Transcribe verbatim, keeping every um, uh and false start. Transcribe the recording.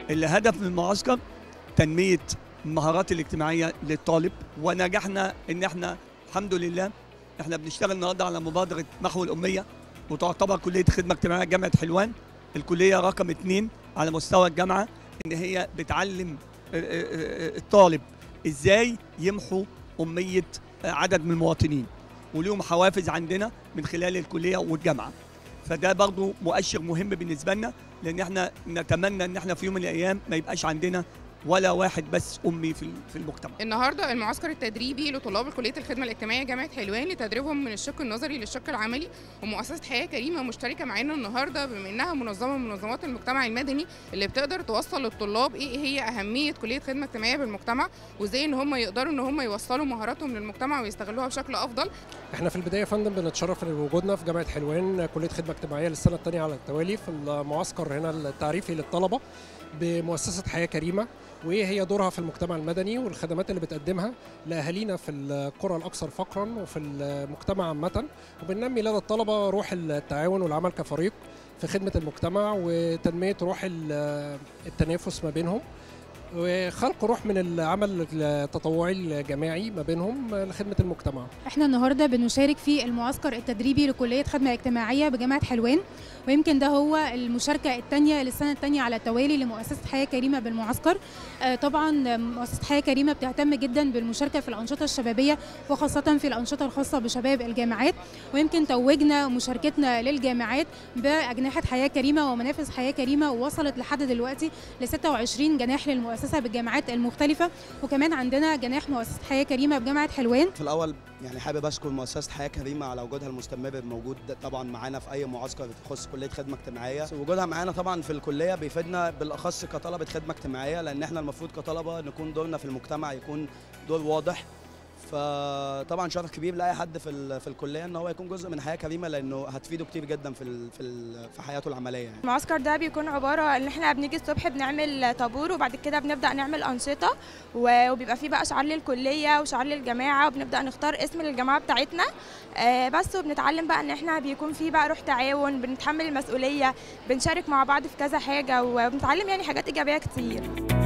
الهدف من المعسكر تنمية المهارات الاجتماعية للطالب، ونجحنا ان احنا الحمد لله احنا بنشتغل النهارده على مبادرة محو الأمية، وتعتبر كلية خدمة اجتماعية جامعة حلوان الكلية رقم اثنين على مستوى الجامعة، ان هي بتعلم الطالب ازاي يمحو أمية عدد من المواطنين، وليهم حوافز عندنا من خلال الكلية والجامعة. فده برضو مؤشر مهم بالنسبة لنا، لان احنا نتمنى ان احنا في يوم من الايام ما يبقاش عندنا ولا واحد بس امي في في المجتمع. النهارده المعسكر التدريبي لطلاب كليه الخدمه الاجتماعيه جامعه حلوان لتدريبهم من الشق النظري للشق العملي، ومؤسسه حياه كريمه مشتركه معانا النهارده بما انها منظمه من منظمات المجتمع المدني اللي بتقدر توصل للطلاب ايه هي اهميه كليه خدمه اجتماعيه بالمجتمع، وازاي ان هم يقدروا ان هم يوصلوا مهاراتهم للمجتمع ويستغلوها بشكل افضل. احنا في البدايه يا فندم بنتشرف بوجودنا في جامعه حلوان كليه خدمه اجتماعيه للسنه الثانيه على التوالي في المعسكر هنا التعريفي للطلبه بمؤسسه حياه كريمه، وايه هي دورها في المجتمع المدني والخدمات اللي بتقدمها لاهالينا في القرى الاكثر فقرا وفي المجتمع عامه، وبننمي لدى الطلبه روح التعاون والعمل كفريق في خدمه المجتمع وتنميه روح التنافس ما بينهم، وخلق روح من العمل التطوعي الجماعي ما بينهم لخدمه المجتمع. احنا النهارده بنشارك في المعسكر التدريبي لكليه خدمه اجتماعيه بجامعه حلوان، ويمكن ده هو المشاركه الثانيه للسنه الثانيه على التوالي لمؤسسه حياه كريمه بالمعسكر. آه طبعا مؤسسه حياه كريمه بتهتم جدا بالمشاركه في الانشطه الشبابيه، وخاصه في الانشطه الخاصه بشباب الجامعات، ويمكن توجنا مشاركتنا للجامعات باجنحه حياه كريمه ومنافذ حياه كريمه، ووصلت لحد دلوقتي ل ستة وعشرين جناح للمؤسسه بالجامعات المختلفه، وكمان عندنا جناح مؤسسه حياه كريمه بجامعه حلوان. في الاول يعني حابب اشكر مؤسسه حياه كريمه على وجودها المستمر موجود طبعا معانا في اي معسكر يخص كليه خدمه اجتماعيه. وجودها معانا طبعا في الكليه بيفيدنا بالاخص كطلبه خدمه اجتماعيه، لان احنا المفروض كطلبه نكون دورنا في المجتمع يكون دور واضح. فطبعا شرف كبير لاي حد في في الكليه ان هو يكون جزء من حياه كريمه، لانه هتفيده كتير جدا في ال في ال في حياته العمليه يعني. المعسكر ده بيكون عباره ان احنا بنيجي الصبح بنعمل طابور، وبعد كده بنبدا نعمل انشطه، وبيبقى فيه بقى شعار للكليه وشعار للجماعه، وبنبدا نختار اسم للجماعه بتاعتنا بس، وبنتعلم بقى ان احنا بيكون فيه بقى روح تعاون، بنتحمل المسؤوليه، بنشارك مع بعض في كذا حاجه، وبنتعلم يعني حاجات ايجابيه كتير.